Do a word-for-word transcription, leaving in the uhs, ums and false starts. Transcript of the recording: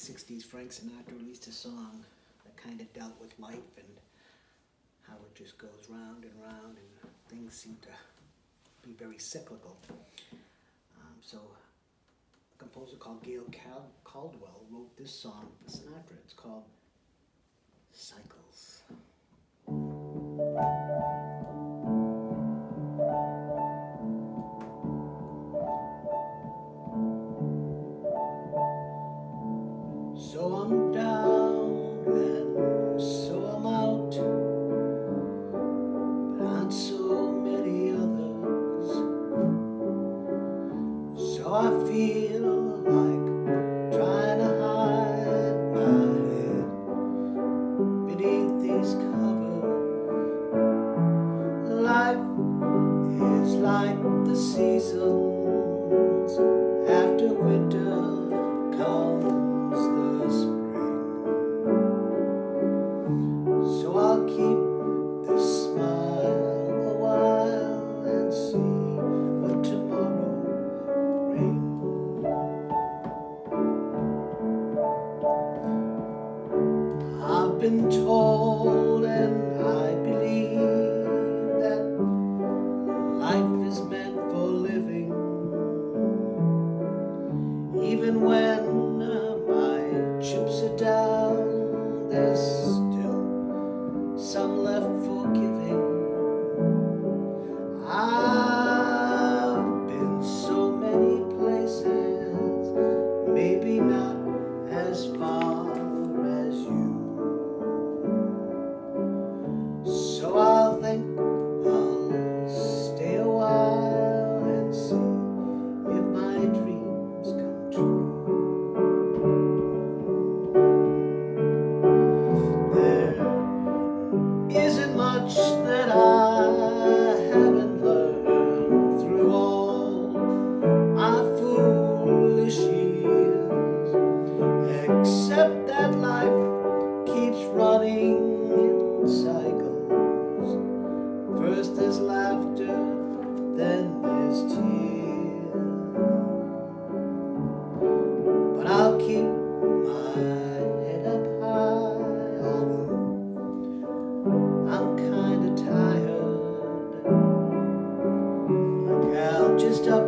sixties, Frank Sinatra released a song that kind of dealt with life and how it just goes round and round and things seem to be very cyclical. Um, so a composer called Gail Cal Caldwell wrote this song for Sinatra. It's called Cycles. So I'm down and so I'm out, but aren't so many others. So I feel like trying to hide my head beneath these covers. Life is like the seasons. After winter comes the spring. So I'll keep this smile a while and see what tomorrow brings. I've been told and I believe that life is meant for living. Even when uh, my chips are down, there's still some left for giving. I've been so many places, maybe not as far as you. So I'll think I'll stay a while and see if my dreams come true. There isn't much that I haven't learned through all my foolish years, except that life keeps running in cycles. First there's laughter, then there's tears. But I'll keep my head up high, although I'm kinda tired. Like I'll just up